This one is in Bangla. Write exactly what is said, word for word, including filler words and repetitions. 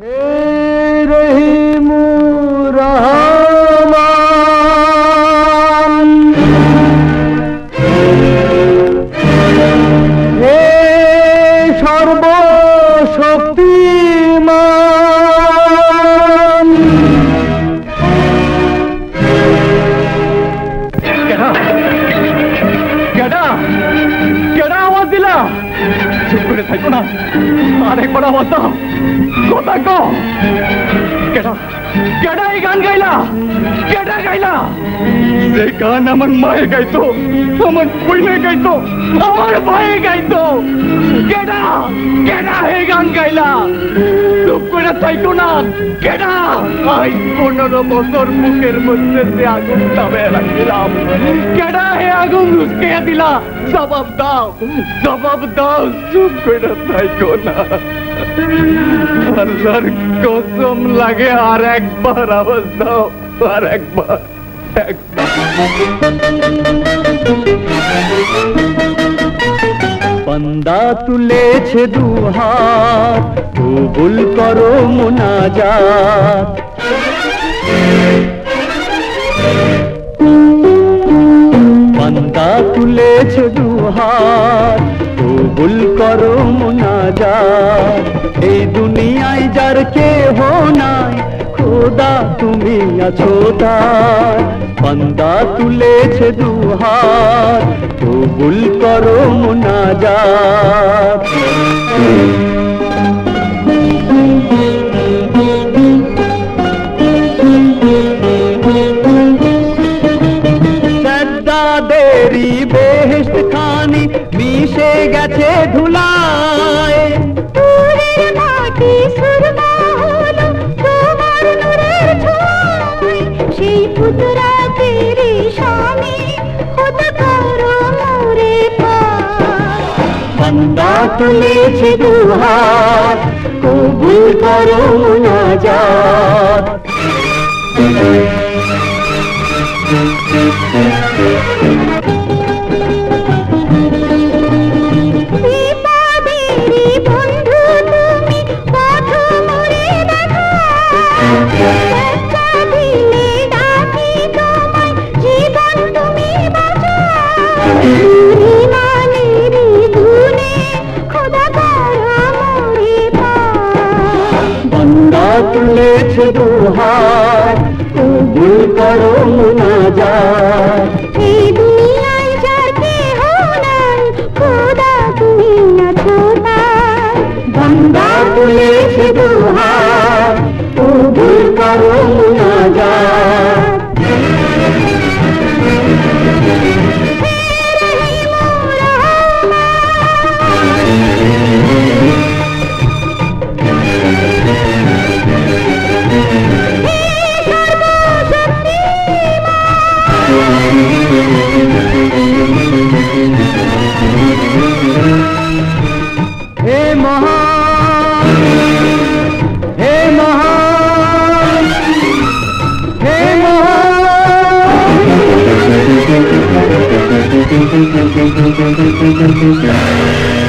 हे रहीम रहमान, हे सर्वशक्तिमान। केडा केडा केडा आवाज दिला? चुप करे থাকো না, আরেকবার আওয়াজ দাও, কথা কও। কেডা কেডা এই গান গাইলা? কেডা গাইলা? যে গান আমার মায়ে গাইতো, আমার বইনে গাইতো, আমার ভাইয়ে গাইতো। কেডা কেডা এই গান গাইলা? চুপ করে থাকো না। কেডা? আজ পনেরো বছর মুখের মধ্যে যে আগুন তাবে রাখছিলাম, কেডা হে আগুন উস্কে দিলা? জবাব দাও, জবাব দাও। চুপ করে থাকো না। আল্লাহর কসম লাগে, আর একবার আওয়াজ দাও, আর একবার। বান্দা তুলেছে দুহাত, কবুল করো মুনাজাত। বান্দা তুলেছে দুহাত, কবুল করো মুনাজাত। এই দুনিয়ায় যার কেহ নাই, খোদা তুমি আছো তার। বান্দা তুলেছে দুহাত, কবুল করো মুনাজাত। সাজ্জাদেরি বেহেশত খানি মিশে গেছে ধুলায়। মাটি সুরমা হলো তোমার নূরের ছোঁয়ায়। সেই পুতরা তেরি স্বামী, খোদা করো মোরে পার। বান্দা তুলেছে দুহাত, কবুল করো মুনাজাত। বান্দা তুলেছে দুহাত, কবুল করো মুনাজাত। এই দুনিয়ায় যার কেহ নাই, খোদা তুমি আছো তার। বান্দা তুলেছে দুহাত, কবুল করো মুনাজাত। हे महान, हे महान, हे महान।